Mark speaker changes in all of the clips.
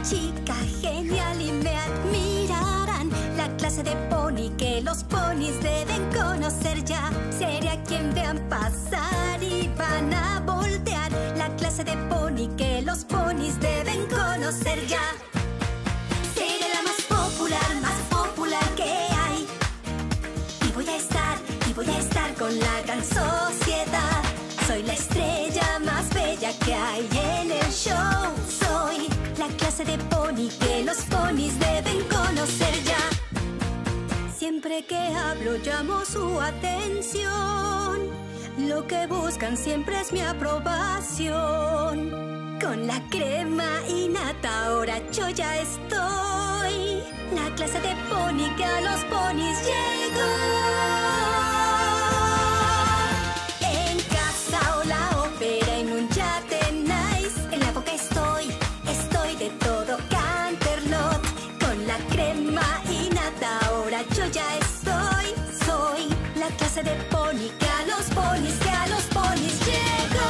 Speaker 1: chica genial y me admirarán. La clase de pony que los ponis deben conocer ya. Seré a quien vean pasar y van a voltear. La clase de pony que los ponis deben conocer ya. Seré la más popular que hay. Y voy a estar con la gran sociedad. Soy la estrella más bella que hay en el show. Soy la clase de pony que los ponis deben conocer ya. Siempre que hablo llamo su atención. Lo que buscan siempre es mi aprobación. Con la crema y nata ahora yo ya estoy. La clase de pony que a los ponis llegó. En casa o la ópera, en un yate nice. En la boca estoy de todo Canterlot. Con la crema y nata ahora yo ya estoy. Soy la clase de pony que a los ponis llegó.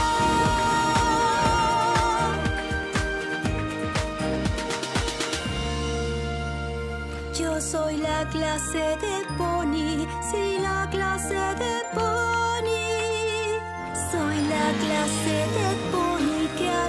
Speaker 1: Yo soy la clase de pony, sí, la clase de pony. Soy la clase de pony que